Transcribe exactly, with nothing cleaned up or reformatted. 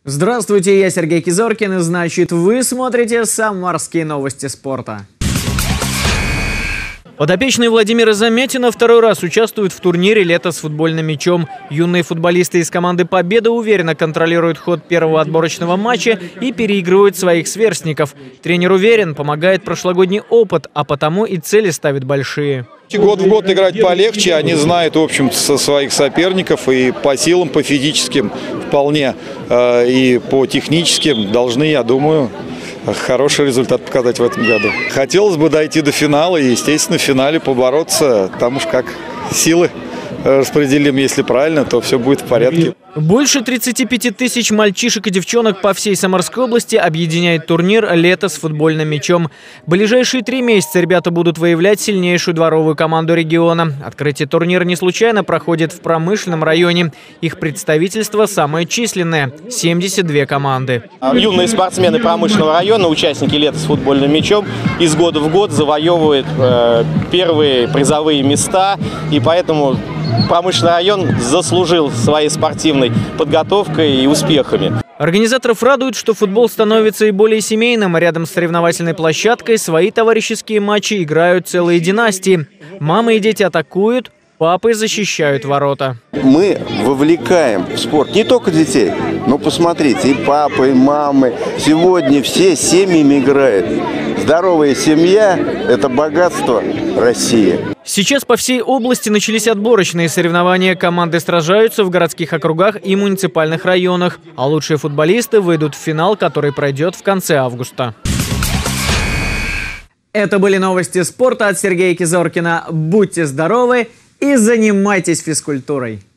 Здравствуйте, я Сергей Кизоркин, и значит, вы смотрите «Самарские новости спорта». Подопечные Владимира Заметина второй раз участвуют в турнире «Лето с футбольным мячом». Юные футболисты из команды «Победа» уверенно контролируют ход первого отборочного матча и переигрывают своих сверстников. Тренер уверен, помогает прошлогодний опыт, а потому и цели ставит большие. Год в год играть полегче, они знают, в общем, со своих соперников и по силам, по физическим вполне, э, и по техническим должны, я думаю, хороший результат показать в этом году. Хотелось бы дойти до финала и, естественно, в финале побороться, потому что как силы распределим, если правильно, то все будет в порядке. Больше тридцати пяти тысяч мальчишек и девчонок по всей Самарской области объединяет турнир «Лето с футбольным мячом». В ближайшие три месяца ребята будут выявлять сильнейшую дворовую команду региона. Открытие турнира не случайно проходит в промышленном районе. Их представительство самое численное – семьдесят две команды. Юные спортсмены промышленного района, участники «Лета с футбольным мячом», из года в год завоевывают э, первые призовые места, и поэтому промышленный район заслужил своей спортивной подготовкой и успехами. Организаторов радует, что футбол становится и более семейным. Рядом с соревновательной площадкой свои товарищеские матчи играют целые династии. Мамы и дети атакуют, папы защищают ворота. Мы вовлекаем в спорт не только детей, но посмотрите, и папы, и мамы. Сегодня все семьями играют. Здоровая семья – это богатство России. Сейчас по всей области начались отборочные соревнования. Команды сражаются в городских округах и муниципальных районах. А лучшие футболисты выйдут в финал, который пройдет в конце августа. Это были новости спорта от Сергея Кизоркина. Будьте здоровы и занимайтесь физкультурой.